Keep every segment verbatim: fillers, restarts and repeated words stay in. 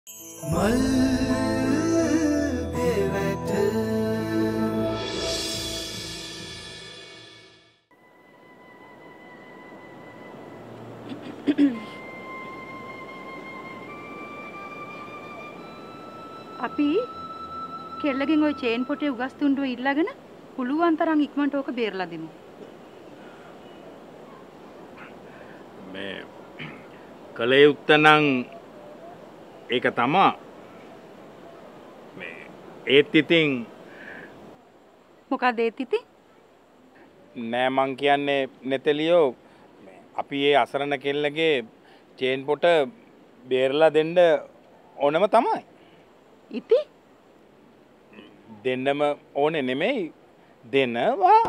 මල් පෙවැට අපි කෙල්ලගෙන් ওই චේන් පොටේ උගස් තුණ්ඩුව ඉල්ලගෙන පුළුවන් තරම් ඉක්මනට ඕක බේරලා දෙමු. මේ කලේ උත්තනම් ඒක තමයි මේ ඒත් ඉතින් මොකද ඒත් ඉතින් නෑ මං කියන්නේ නෙතලියෝ අපි ඒ අසරණ කෙල්ලගේ චේන් පොට බේරලා දෙන්න ඕනම තමයි. ඉතින් දෙන්නම ඕනේ නෙමෙයි දෙනවා.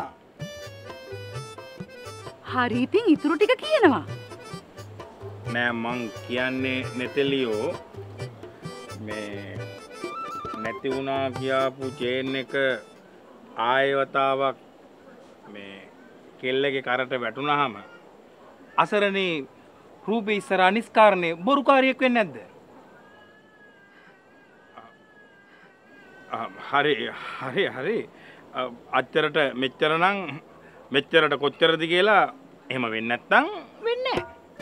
හරි ඉතින් ඉතුරු ටික කියනවා. නෑ මං කියන්නේ නෙතලියෝ මේ නැති වුණා කියාපු චේන් එක ආයවතාවක් මේ කෙල්ලගේ කරට වැටුනහම අසරණේ රූපේ ඉස්සරහා නිස්කාරණේ බොරුකාරියෙක් වෙන්නේ නැද්ද? හරි හරි හරි අච්චරට මෙච්චර නම් මෙච්චරට කොච්චරද කියලා එහෙම වෙන්නේ නැත්තම් වෙන්නේ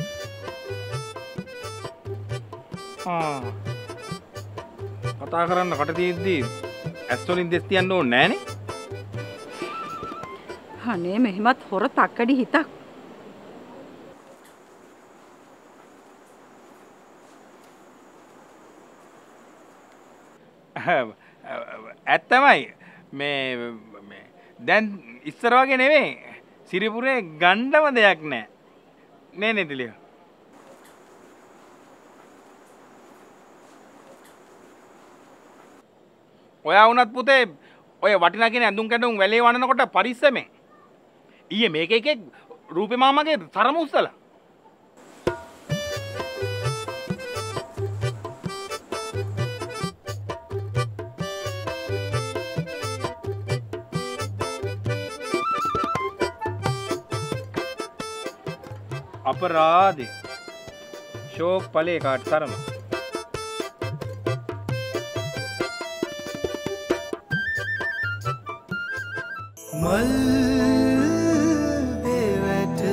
නැහැ. කතා කරන්න කට තියෙද්දි ඇස් වලින් දෙස් තියන්න ඕනේ නෑනේ. අනේ මෙහෙමත් හොර තක්කඩි හිතක්. ඇත්තමයි මේ මේ දැන් ඉස්සර වගේ නෙවෙයි සිරිපුරේ ගණ්ඩම දෙයක් නෑ නේ නෙතලියෝ. ඔයා වුණත් පුතේ ඔය වටිනා කියන ඇඳුම් කැඳුම් වැලේ වනනකොට පරිස්සමෙන් ඊයේ මේක එකේ රූපේ මාමගේ තරම උස්සලා අපරාධේ ෂෝක් ඵලේ කාට තරම මල් පෙවැට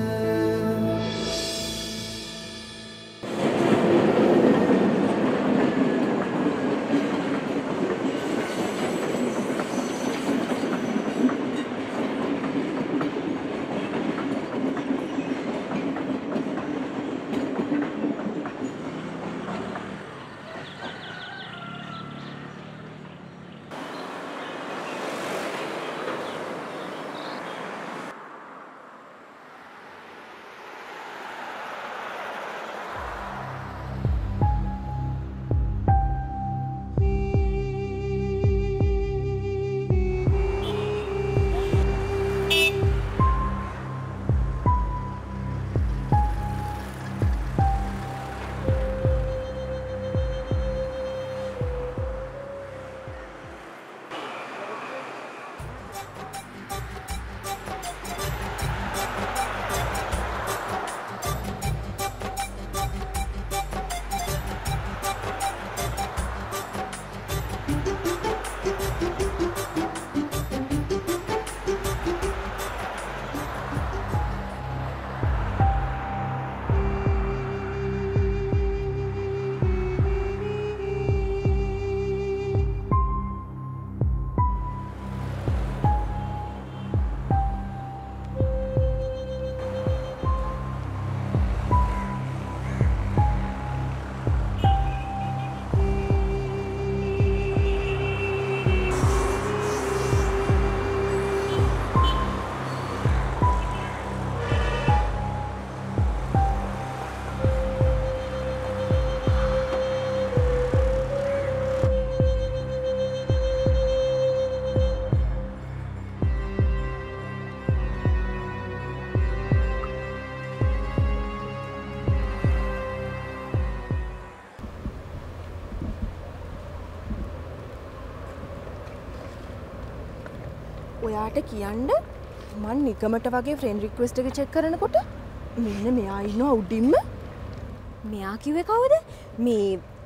ඔයාට කියන්න මන් නිකමට වගේ ෆ්‍රෙන්ඩ් රික්වෙස්ට් එක චෙක් කරනකොට මෙන්න මෙයා ඉන්නවා උඩින්ම. මෙයා කිව්වේ කවුද? මේ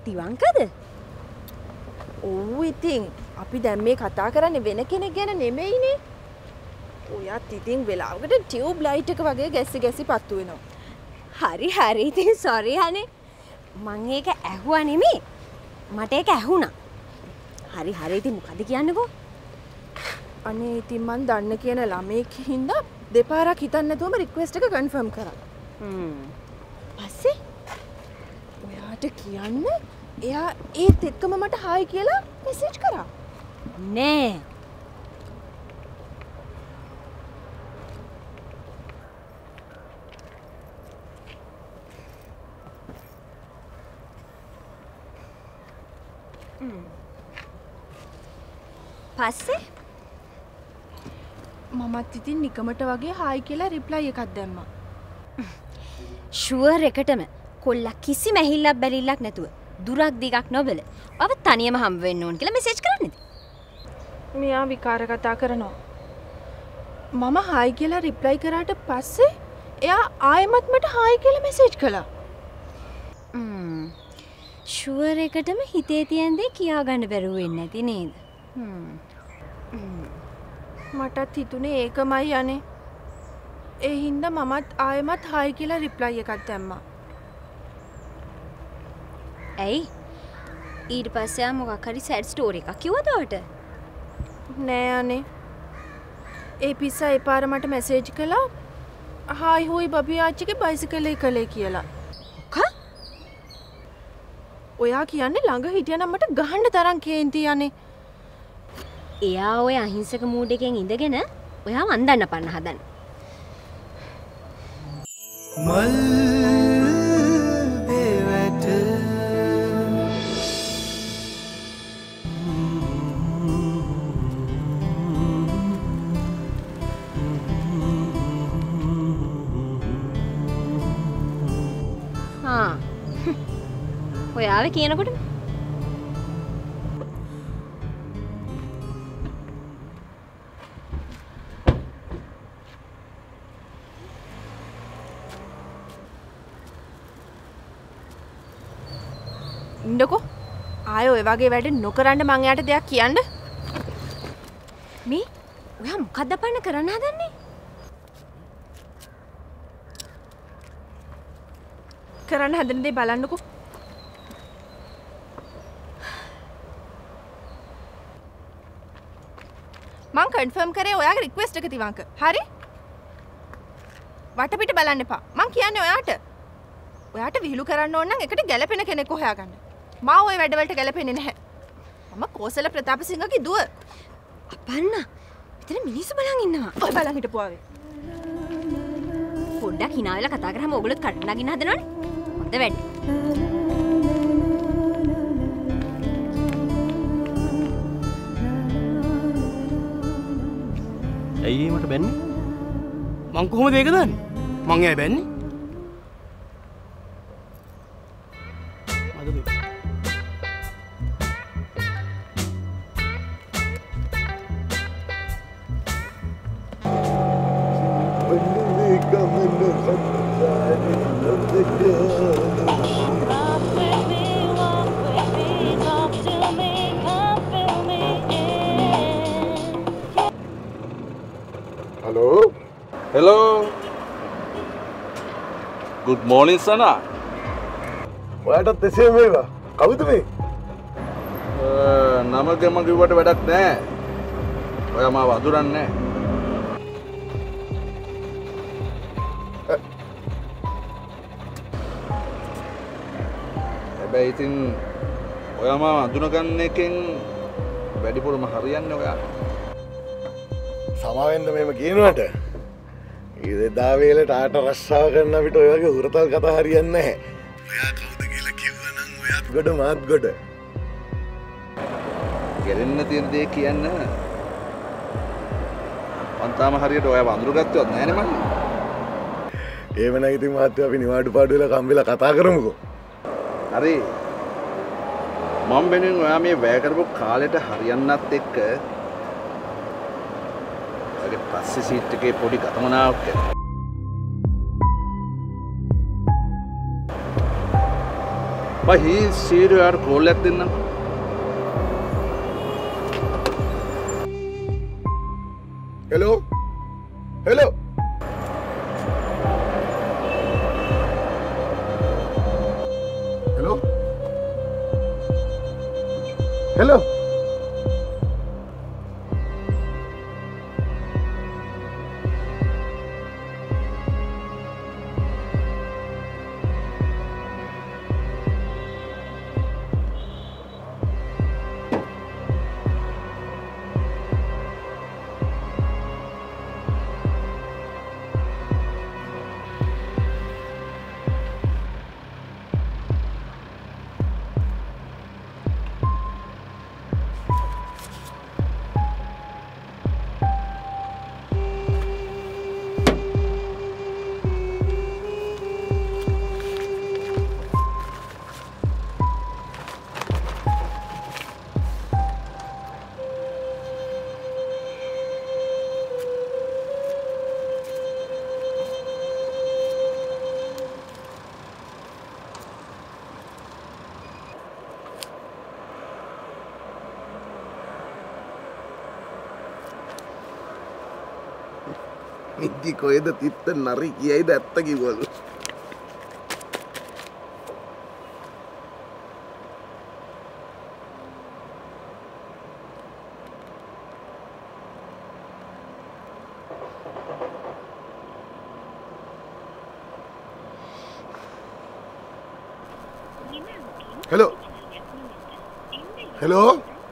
තිවංකද? ඔව් ඉතින් අපි දැන් මේ කතා කරන්නේ වෙන කෙනෙක් ගැන නෙමෙයිනේ. ඔයත් ඉතින් වෙලාවකට ටියුබ් ලයිට් එක වගේ ගැස්සි ගැස්සි පත්තු වෙනවා. හරි හරි ඉතින් සෝරි අනේ. මං ඒක ඇහුවා නෙමෙයි. මට ඒක ඇහුණා. හරි හරි ඉතින් මොකද කියන්නකෝ? අනේ ඉතින් මං දන්න කියන ළමයෙක් හින්දා දෙපාරක් හිතන්න නැතුවම රික්වෙස්ට් එක කන්ෆර්ම් කරා. හ්ම්. පස්සේ ඔයාට කියන්න එයා ඒත් එක්කම මට හායි කියලා මෙසේජ් කරා. නෑ. පස්සේ මමත් ඉතින් නිකමට වගේ හායි කියලා රිප්ලයි එකක් දැම්මා. ෂුවර් එකටම කොල්ලා කිසි මැහිල්ලක් බැලිල්ලක් නැතුව දුරක් දිගක් නොබල ඔබ තනියම හම්බ වෙන්න ඕන කියලා මෙසේජ් කරන්නේද? මෙයා විකාර කතා කරනවා. මම හායි කියලා රිප්ලයි කරාට පස්සේ එයා ආයෙමත් මට හායි කියලා මෙසේජ් කළා. හ්ම්. ෂුවර් එකටම හිතේ තියෙන දේ කියා ගන්න බැරුව වෙන්නේ නැති නේද? හ්ම්. මටත් හිතුනේ ඒකමයි අනේ. ඒ හින්දා මමත් ආයෙමත් හායි කියලා රිප්ලයි එකක් දැම්මා. ඇයි? ඊට පස්සේ ආ මොකක් හරි සැඩ් ස්ටෝරි එකක් කිව්වද ඔයාට? නෑ අනේ. ඒ පිස්සා ඒ පාර මට මෙසේජ් කළා හායි හොයි බබී ආච්චිගේ බයිසිකලේ කලේ කියලා. මොකක්? ඔයා කියන්නේ ළඟ හිටියනම් මට ගහන්න තරම් කේන්ති යන්නේ. එයා ඔය අහිංසක මූඩ් එකෙන් ඉඳගෙන ඔයා වන්දන්න පන්න හදන. මල් දෙවට හා ඔයාව කියනකොට ඉන්නකෝ ආය ඔය වගේ වැඩ නොකරන්න මං එයාට දෙයක් කියන්න. මේ ඔයා මොකක්ද අපන්න කරන්න හදන්නේ? කරන්න හදන දේ බලන්නකෝ. මං කන්ෆර්ම් කරේ ඔයාගේ රික්වෙස්ට් එක තිවංක. හරි? වටපිට බලන්න එපා. මං කියන්නේ ඔයාට. ඔයාට විහිළු කරන්න ඕන නම් එකට ගැළපෙන කෙනෙක් හොයාගන්න. මා ওই වැඩවලට ගැළපෙන්නේ නැහැ. මම කෝසල ප්‍රතාපසිංහගේ දුව. අපන්න මෙතන මිනිස්සු බලන් ඉන්නවා. ඔය බලන් හිටපු ආවේ. පොඩ්ඩක් hina වෙලා කතා කරාම ඕගොල්ලොත් කටට නගින්න හදනවනේ. හොඳ වැඩ. ඇයි මට බැන්නේ? මං කොහොමද ඒක දන්නේ? මං ඇයි බැන්නේ? අද දෙන්න. Hello? Hello. Good morning, Sana. ඔයාටත් එසේම වේවා. කවුද මේ? නම ගම කිව්වට වැඩක් නැහැ. ඔයා මාව අඳුරන්නේ නැහැ. හැබැයි ඉතින් ඔයා මාව අඳුනගන්න එකෙන් වැඩිපුරම හරියන්නේ ඔයා. සමාවෙන්න මෙහෙම කියනවට ඉදා වේලට ආට රස්සාව කරන්න අපිට ඔය වගේ උරතල් කතා හරියන්නේ නැහැ. ඔයා කවුද කියලා කිව්වනම් ඔයාත් ගොඩ මාත් ගොඩ. ගෙරෙන්න තියෙන දේ කියන්න. මං තාම හරියට ඔයාව අඳුරගත්තවත් නැහැනේ මල්ලි. එහෙම නම් ඉතින් මහත්තයා අපි නිවාඩු පාඩු වෙලා කම්බිලා කතා කරමුකෝ. හරි. මම වෙනුවෙන් ඔයා මේ වැය කරපු කාලෙට හරියන්නත් එක්ක ඔයාගේ පස්සේ සීට් එකේ පොඩි ගතමනාවක් කරනවා. But he is serious यार कॉल एक दिन ना हेलो हेलो हेलो हेलो ඉදි කොයිද තිත්ත නරි කියයිද ඇත්ත කිව්වලු हेलो हेलो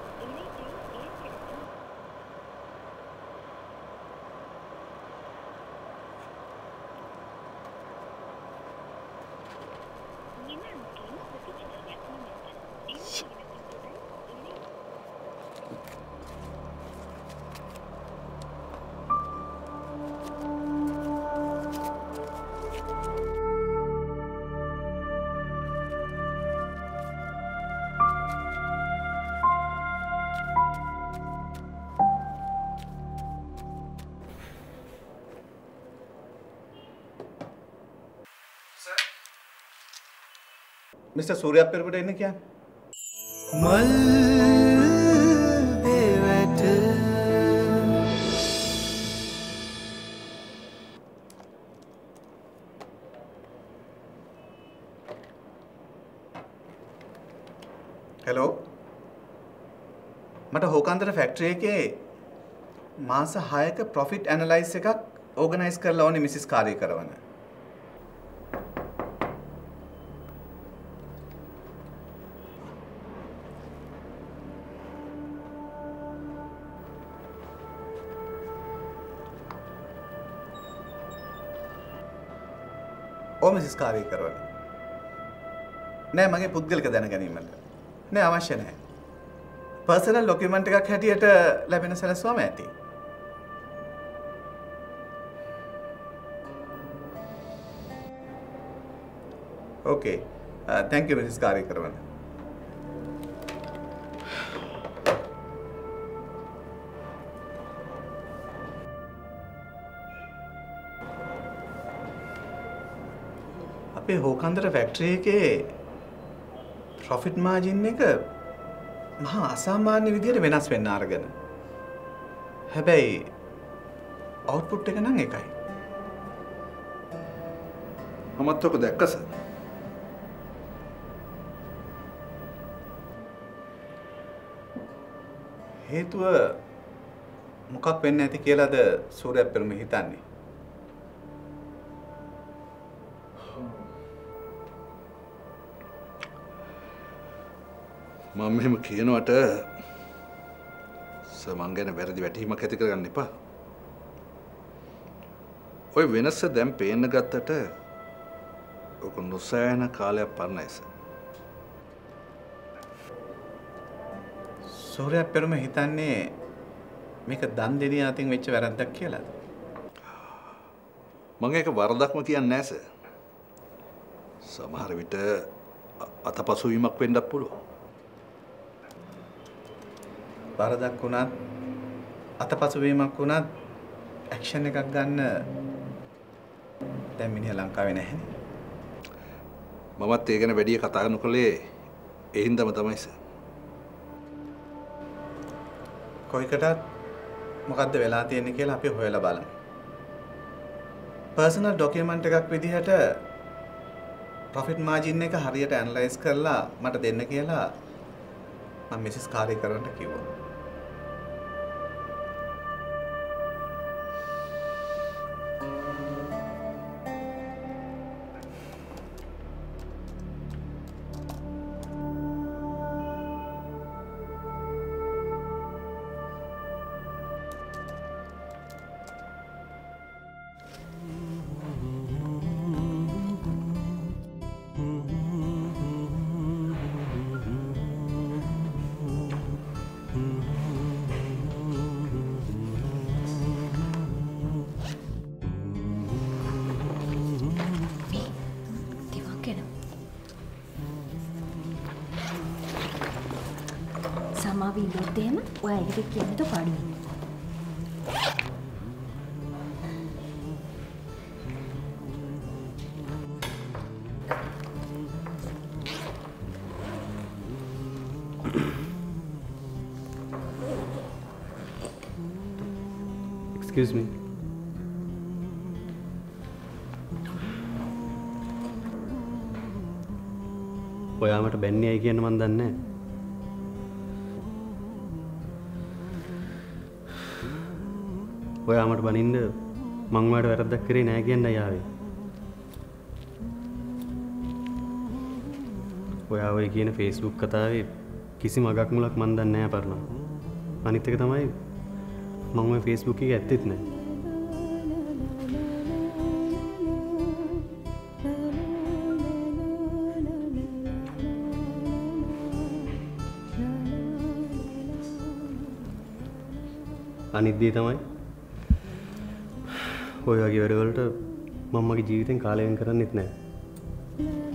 मिस्टर सूर्या पेरपटे ने क्या मल बेवट हेलो मट होकांतर फैक्ट्री के मास हायक प्रॉफिट एनालाइज से का ऑर्गेनाइज कर लाओ ने मिसिस कार्य करवाना ओ मिसिस कार्य करवाना नहीं मगे पुद्गल के देना गनी मल्ल नहीं अवश्य नहीं पर्सनल डॉक्यूमेंट का खैटियट लैबेन सलस्वा में आती ओके थैंक यू मिसिस कार्य करवाना අපේ හෝකන්දර ෆැක්ටරි එකේ ප්‍රොෆිට් මාජින් එක මහා අසාමාන්‍ය විදියට වෙනස් වෙන්න අරගෙන. හැබැයි අවුට්පුට් එක නම් එකයි. මමත් ඔක දැක්ක සර්. හේතුව මොකක් වෙන්න ඇති කියලාද සූර්ය පෙරම හිතන්නේ? මම මෙහෙම කියනවට සර් මං ගැන වැරදි වැටහීමක් ඇති කරගන්න එපා. ඔය වෙනස දැන් පේන්න ගත්තට ඔක නොසෑහෙන කාලයක් පරණයි සර්. සූර්ය පෙරම හිතන්නේ මේක දන් දෙනිය අතින් වෙච්ච වැරද්දක් කියලාද? මම ඒක වරදක්ම කියන්නේ නැහැ සර්. සමහර විට අතපසුවීමක් වෙන්නත් පුළුවන්. වරදක් වුණත් අතපසුවීමක් වුණත් ඇක්ෂන් එකක් ගන්න දැන් මිනිහා ලංකාවේ නැහැනේ. මමත් ඒ ගැන වැඩි කතා නොකළේ ඒ හින්දාම තමයි සර්. කොයිකටත් මොකද්ද වෙලා තියෙන්නේ කියලා අපි හොයලා බලමු. පර්සනල් ඩොකියුමන්ට් එකක් විදිහට ප්‍රොෆිට් මාජින් එක හරියට ඇනලයිස් කරලා මට දෙන්න කියලා මම මිසස් කාර්ය කරන්න කිව්වා. සමාව ඉන්නොත් එහෙම ඔයා ඒකට කියන්න તો පාඩුයි. Excuse me. ඔයා මට බැන්නේ ඇයි කියන්න මන් දන්නේ නැහැ. ඔයා මට බනින්න මං ඔයාට වැරද්දක් කරේ නෑ කියන්නයි ආවේ. ඔයා ඔය කියන Facebook කතාවේ කිසිම අගක් මුලක් මන් දන්නේ නෑ පරණ. අනිත් එක තමයි මං ඔය Facebook එකේ ඇත්තෙත් නෑ. අනිත් දේ තමයි ඔය වගේ වැඩවලට මම මගේ ජීවිතෙන් කාලය වෙන් කරන්නෙත් නෑ.